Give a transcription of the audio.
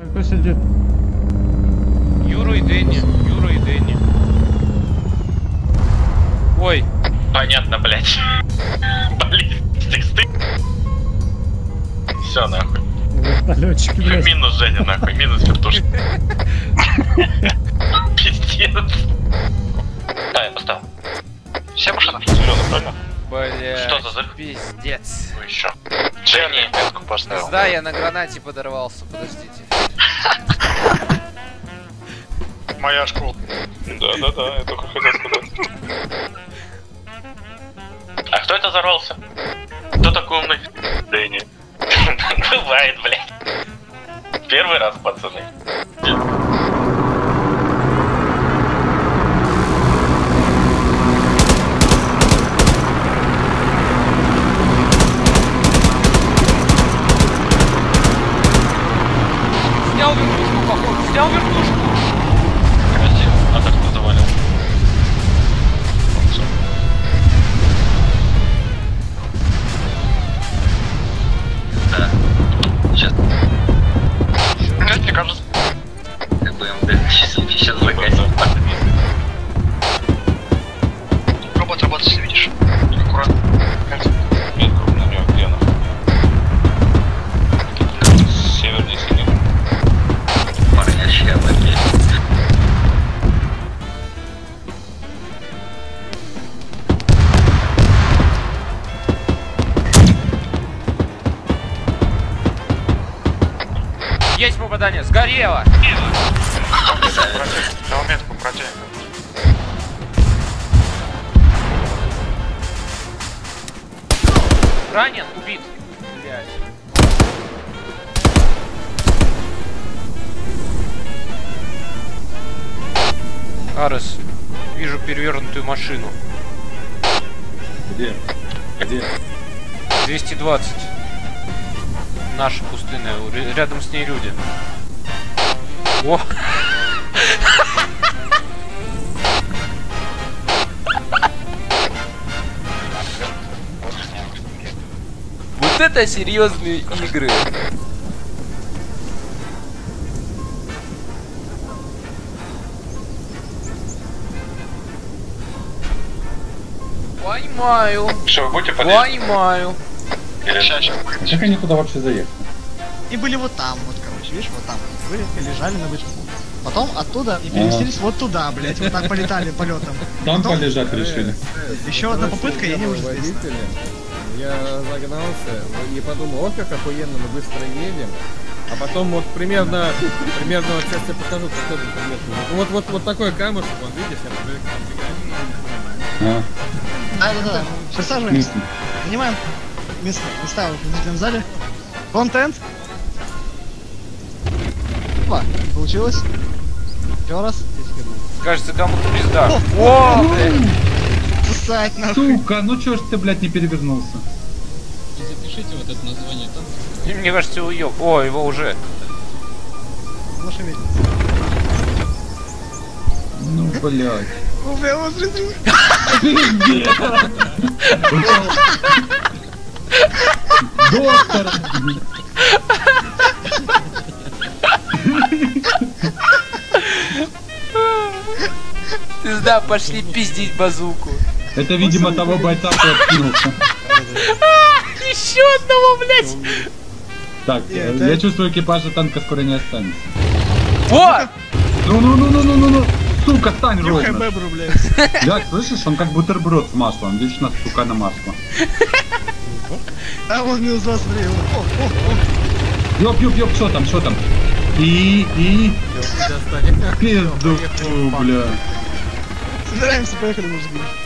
Кто сидит? Юра и Дэнни. Юра и Дэнни. Ой. Понятно, блядь. Баллистик стык. Все нахуй. Вертолетчики, блядь. Минус Женя нахуй, минус вертушка. Пиздец. Да, я поставил. Все машины зеленые, правильно? Бля. Что за взрыв? Пиздец. Ну еще. Дженни метку поставил. Да, я на гранате подорвался, подождите. Моя школа. Да, я только хотел сказать. А кто это взорвался? Кто такой умный? Дэнни. Бывает, блядь. Первый раз, пацаны. Снял вертушку, походу. Снял вертушку. Красиво. А так кто завалил? Да. Сейчас. Мне кажется. Как бы МД сейчас загасит. Работа, если видишь. Аккуратно. Метку на нее где она? Севернее синий. Парнящая блядь. Есть попадание, сгорело! Дал метку противника. Ранен, убит. Блядь. Арес, вижу перевернутую машину. Где? Где? 220. Наша пустынная, рядом с ней люди. О! Вот это серьезные игры. Поймаю. Что, вы будете подъезжать? Поймаю. Сейчас. А как они туда вообще заехали? И были вот там, вот, короче, видишь, вот там. Были, лежали на вышке. Потом оттуда и переместились вот туда, блять, вот так полетали полетом. Там Потом полежать решили. еще одна попытка, и они уже здесь. Водители. Я загнался и подумал, вот как охуенно мы быстро едем. А потом вот примерно вот сейчас я покажу, что это примерно. Вот такой камушек, вон видишь, я Да. Присаживаемся. Занимаем места в зрительном зале. Контент. Опа, получилось. Еще раз. Кажется, кому-то пизда. О, блядь. Сосать нахуй. Сука, ну чё ж ты, блядь, не перевернулся? Запишите вот это название там. Мне кажется, уёб. О, его уже. Наша ведь. Ну, блядь. Ну, бля, вот смотри. Доктор! Пизда, пошли пиздить базуку. Это, видимо, того бойца, кто откинулся. Еще одного, блядь. Так, я чувствую, экипажа танка скоро не останется. О! Ну, сука, стань Нюхай ровно. бебру, блядь. Блядь, слышишь, он как бутерброд с маслом, вечно сука на масло. А вон минус 2, смотри. Ёп, что там? И... Пизду, бля. Собираемся, поехали, мужики.